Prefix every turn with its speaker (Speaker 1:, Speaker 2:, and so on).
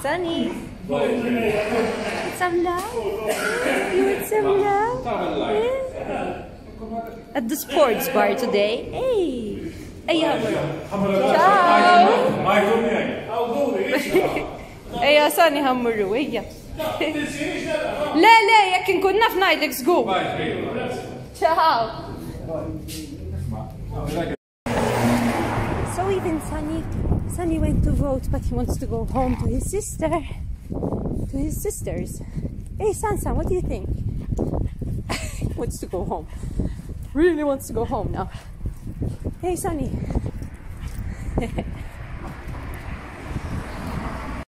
Speaker 1: Sunny. It's some love. You want some love? Yeah. At the sports bar today. Hey. Hey, ciao. Hey, Sunny, Hamuru. Hey. لا ياك نكون نaf ngħidlek żgur. Ciao. So even Sunny went to vote, but he wants to go home to his sisters. Hey Sansa, what do you think? He wants to go home. Really wants to go home now. Hey Sunny.